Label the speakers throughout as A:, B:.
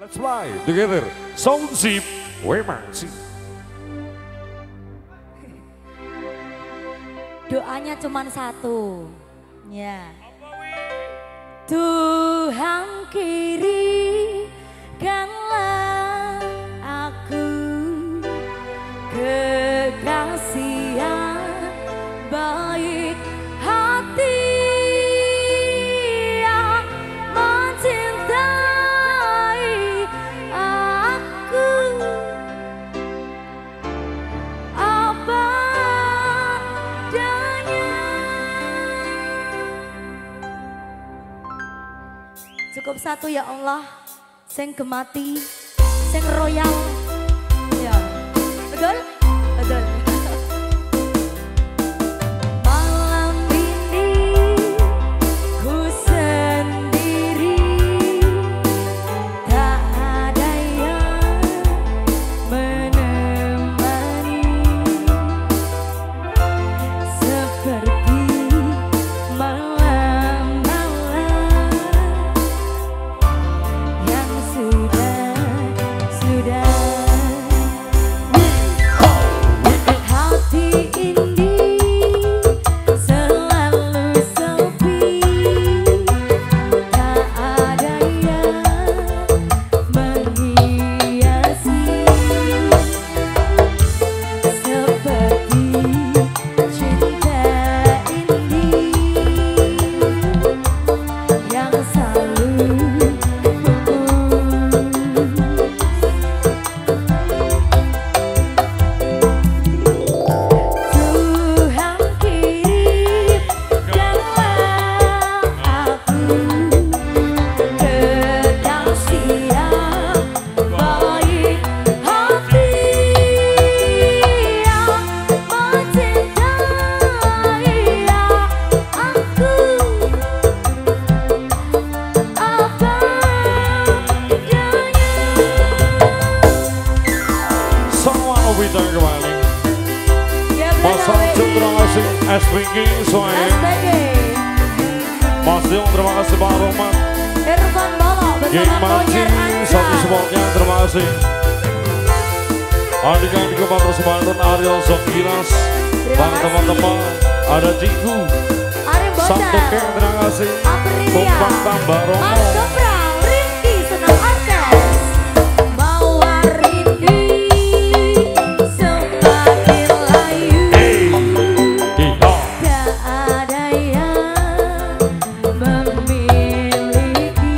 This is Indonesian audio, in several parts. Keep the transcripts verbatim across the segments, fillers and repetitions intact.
A: Let's fly together. Sound Zip, Wemangsi.
B: Doanya cuma satu. Ya. Tuhan kirimkanlah aku kekasih yang baik hati yang mencintai aku apa adanya. Cukup satu ya Allah, sing gemati, sing royal. Ya, betul? Betul. Malam ini ku sendiri, tak ada yang menemani, seperti malam-malam yang sudah-sudah. Hati ini selalu sepi, tak ada yang menghiasi, seperti cinta ini yang selalu Tuhan kirimkanlah aku kekasih yang baik hati yang mencintai aku apa adanya.
A: Semua kita kembali.
B: Ya,
A: Pasang
B: benar,
A: terima kasih S P G semuanya.
B: S P G
A: Mas Dion terima kasih Pak Roman.
B: Irfan Bolo
A: Geng
B: bersama
A: Mancing
B: Konyer
A: satu
B: Anja.
A: supportnya terima kasih. Adik-adik Pak Persebandung Ariel Zokiras.
B: Terima
A: Dan
B: kasih.
A: teman-teman ada Ciku.
B: Arif
A: Satu
B: Bocah,
A: Keng terima kasih.
B: Aprilia,
A: Kumpang Tambah
B: Mas
A: Romo.
B: Gebrang, Rifki Senang Orkes, Mawar Rindi, semakin layu,
A: Iya.
B: tak ada yang memiliki,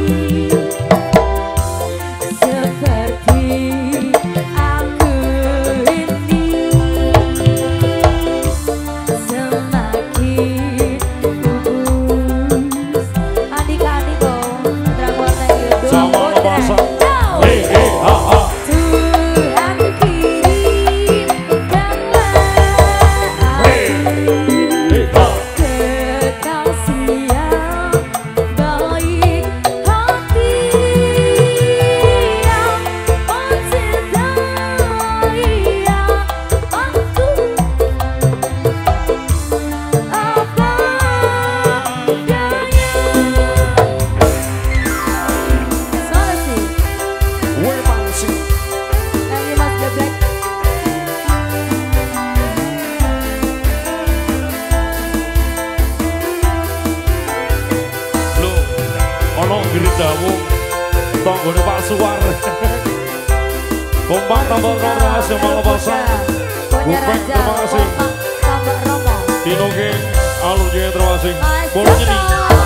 B: seperti aku ini, semakin putus. Adik-adik dong, terang warna itu.
A: Sama pasang. Hei, hei, ha, ha.
B: Tuhan kirimkanlah
A: Hei, hei, ha.
B: kekasih yang baik hati yang mencintai aku apa adanya. Soalnya sih,
A: Wemangsi.
B: thank you Mas Geblek.
A: Lho, ono gerindamu tanggone Pak Suwar. Kumpang Tambah Romo terima kasih malam pasang.
B: Konyer
A: Bupeng,
B: Anja,
A: terima kasih.
B: Kompak Tambak Romo.
A: Tino Geng, Alur Jaya terima kasih.
B: Mas
A: Bolo Nyeni.
B: Joko.